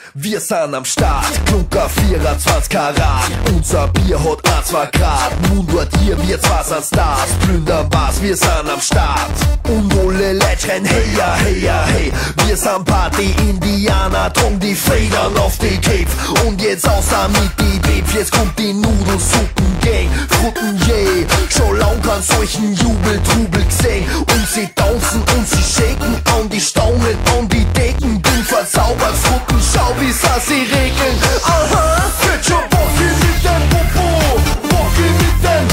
Wir sind am Start, Klunker 24 Karat. Unser Bier hat 1-2 Grad. Nun dort hier, wir zwei sind Stars. Plündern was, wir sind am Start. Und alle Leute schreien hey ja, hey ja, hey. Wir sind Party-Indianer, drum die Federn auf die Cape. Und jetzt außer mit die Babe, jetzt kommt die Nudelsuppen-Gang. Frutten, yeah, schon lang kann solchen Jubel-Trubel gesehen. Und sie tanzen und sie shaken an die Stangen, an die Decken. Bin verzaubert, Frutten, schau wie sie regeln. Aha, wird schon Bocki mit dem Popo. Bocki mit dem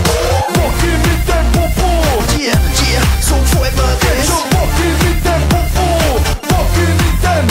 Popo. Yeah, yeah, so freut man das. Wird schon Bocki mit dem Popo. Bocki mit dem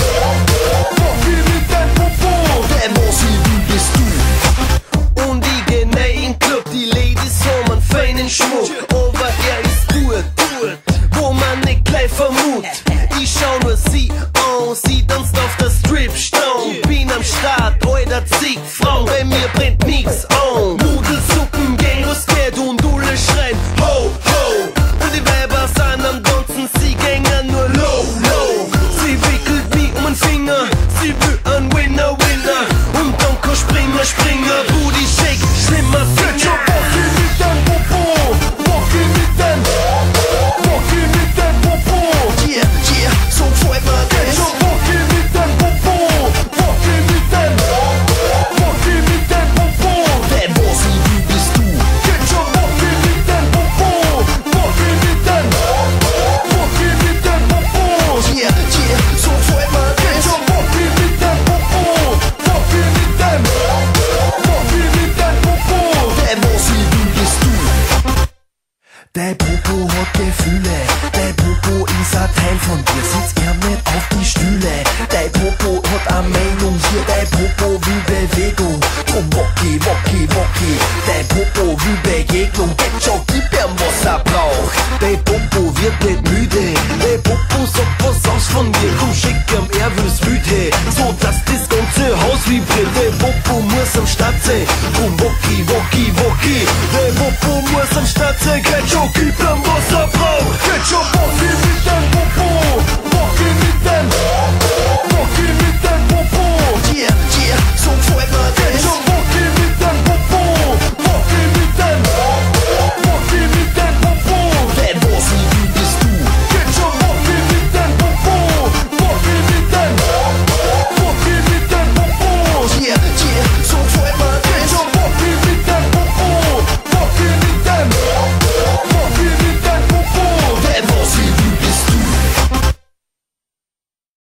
Popo. Der Mossi, wie bist du? Und ich geh rein in den Club, die Ladies haben einen feinen Schmuck. Aber er ist gut, wo man nicht gleich vermutet. Ich schau nur sie an, sie tanzt auf der Stripstone. Bin am Start, heute zig Frauen, bei mir brennt nix an. Nudelsuppen, Gang, was geht und alle schreien ho, ho. Und die Weiber sind am Tanzen, sie gängen nur low, low. Sie wickelt mich um den Finger, sie will ein Winner, Winner. Und dann kann Springer, Springer, Booty Shake, schlimmer Finger. Bocki mit dem Popo. Bocki mit dem Popo. Yeah, yeah, so freut man das. Bocki mit dem Popo. Bocki mit dem Popo. Der Mossi, wie bist du? Geht schon Bocki mit dem Popo. Bocki mit dem Popo. Yeah, yeah, so freut man das. Bocki mit dem Popo. Bocki mit dem Popo. Der Mossi, wie bist du? Der Popo hat Gefühle, der Popo ist ein Teil von dir, sitzt gern nicht auf die Stühle. Der Popo hat eine Meinung hier, der Popo will Bewegung. Drum Wocki, Wocki, Wocki, der Popo will Begegnung. Geht schon, gib ihm was er braucht. Der Popo wird nicht müde, der Popo sagt was aus von dir. Komm, schick ihm, er will's wüte, so dass das ganze Haus vibriert. Der Popo muss am Start sein, drum Wocki, Wocki, Wocki. Der Popo muss am Start sein, geht schon, gib ihm was er braucht. Geht schon, Wocki,